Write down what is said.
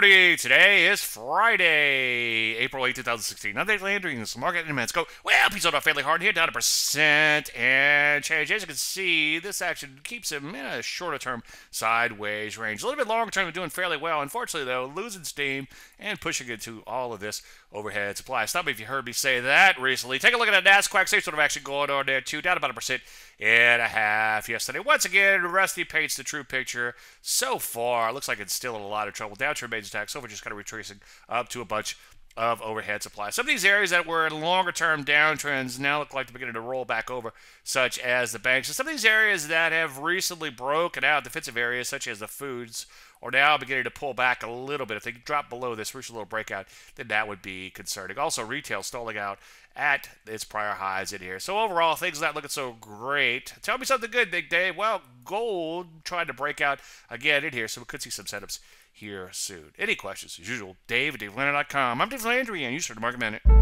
morning. Today is Friday, April 8th, 2016. I'm Dave Landry, and this is Market in Minutes. Go. Well, he's on fairly hard here, down a percent and change. As you can see, this action keeps him in a shorter term sideways range. A little bit longer term, doing fairly well. Unfortunately, though, losing steam and pushing into all of this overhead supply. Stop me if you heard me say that recently. Take a look at that NASDAQ. Same sort of action going on there, too. Down about 1.5% yesterday. Once again, Rusty paints the true picture. So far, it looks like it's still in a lot of trouble. Downtrend remains intact. So far, just kind of retracing up to a bunch of overhead supply. Some of these areas that were in longer-term downtrends now look like they're beginning to roll back over, such as the banks. And some of these areas that have recently broken out, defensive areas such as the foods, are now beginning to pull back a little bit. If they drop below this, reach a little breakout, then that would be concerning. Also, retail stalling out at its prior highs in here. So overall, things not looking so great. Tell me something good, Big Dave. Well, gold trying to break out again in here, so we could see some setups here soon. Any questions? As usual, Dave at DaveLandry.com. I'm Dave Landry, and you start the Market Minute.